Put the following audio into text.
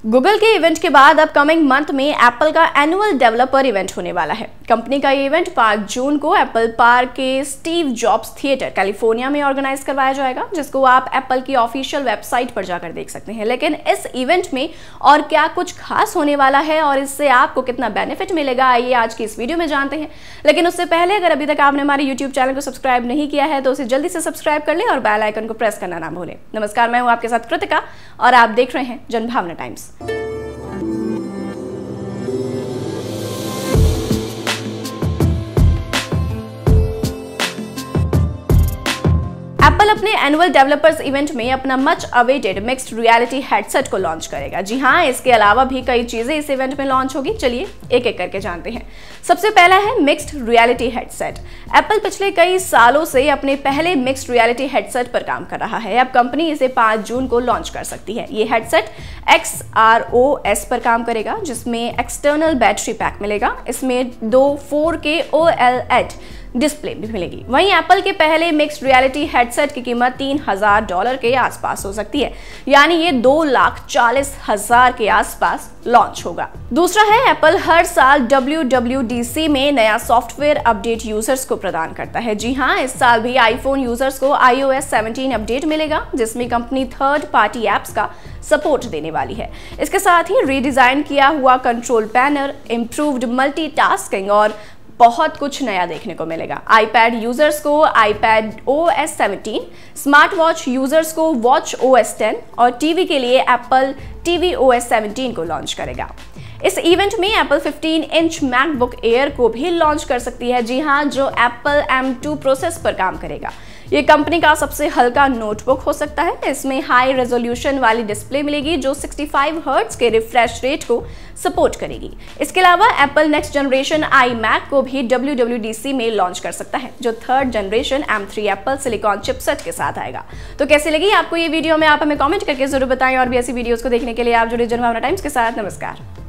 Google के event के बाद अपकमिंग मंथ में एप्पल का एनुअल डेवलपर इवेंट होने वाला है। कंपनी का ये इवेंट 5 जून को एप्पल पार्क के स्टीव जॉब्स थिएटर कैलिफोर्निया में ऑर्गेनाइज करवाया जाएगा, जिसको आप एप्पल की ऑफिशियल वेबसाइट पर जाकर देख सकते हैं। लेकिन इस इवेंट में और क्या कुछ खास होने वाला है और इससे आपको कितना बेनिफिट मिलेगा, आइए आज की इस वीडियो में जानते हैं। लेकिन उससे पहले अगर अभी तक आपने हमारे यूट्यूब चैनल को सब्सक्राइब नहीं किया है तो उसे जल्दी से सब्सक्राइब कर ले और बेल आइकन को प्रेस करना ना भूलें। नमस्कार, मैं हूं आपके साथ कृतिका और आप देख रहे हैं जनभावना टाइम्स। एप्पल अपने एनुअल डेवलपर्स इवेंट में अपना much awaited mixed reality headset को लॉन्च करेगा। जी हां, इसके अलावा भी कई चीजें इस इवेंट में लॉन्च होगी। चलिए एक एक करके जानते हैं। सबसे पहला है मिक्स्ड रियलिटी हेडसेट। एप्पल पिछले कई सालों से अपने पहले मिक्स्ड रियलिटी हेडसेट पर काम कर रहा है। अब कंपनी इसे 5 जून को लॉन्च कर सकती है। ये हेडसेट XROS पर काम करेगा, जिसमें एक्सटर्नल बैटरी पैक मिलेगा। इसमें 2 4K OLED डिस्प्ले भी मिलेगी। वहीं एप्पल के पहले मिक्स्ड रियलिटी हेडसेट की कीमत $3000 के आसपास हो सकती है, यानी ये 2,40,000 के आसपास लॉन्च होगा। दूसरा है, एप्पल हर साल WWDC में नया सॉफ्टवेयर अपडेट यूजर्स को प्रदान करता है। जी हां, इस साल भी आईफोन यूजर्स को iOS 17 अपडेट मिलेगा, जिसमें कंपनी थर्ड पार्टी एप्स का सपोर्ट देने वाली है। इसके साथ ही रीडिजाइन किया हुआ कंट्रोल पैनल, इंप्रूव्ड मल्टीटास्किंग और बहुत कुछ नया देखने को मिलेगा। आईपैड यूजर्स को iPadOS 17, स्मार्ट वॉच यूजर्स को WatchOS 10 और टीवी के लिए एप्पल tvOS 17 को लॉन्च करेगा। इस इवेंट में एप्पल 15 इंच मैकबुक एयर को भी लॉन्च कर सकती है। जी हां, जो एप्पल M2 प्रोसेस पर काम करेगा। ये कंपनी का सबसे हल्का नोटबुक हो सकता है। इसमें हाई रेजोल्यूशन वाली डिस्प्ले मिलेगी जो 65 हर्ट्ज के रिफ्रेश रेट को सपोर्ट करेगी। इसके अलावा एप्पल नेक्स्ट जनरेशन iMac को भी WWDC में लॉन्च कर सकता है, जो third generation M3 Apple silicon chipset के साथ आएगा। तो कैसी लगी आपको ये वीडियो में आप हमें कमेंट करके जरूर बताएं और भी ऐसी वीडियोस को देखने के लिए आप जुड़े जनभावना टाइम्स के साथ। नमस्कार।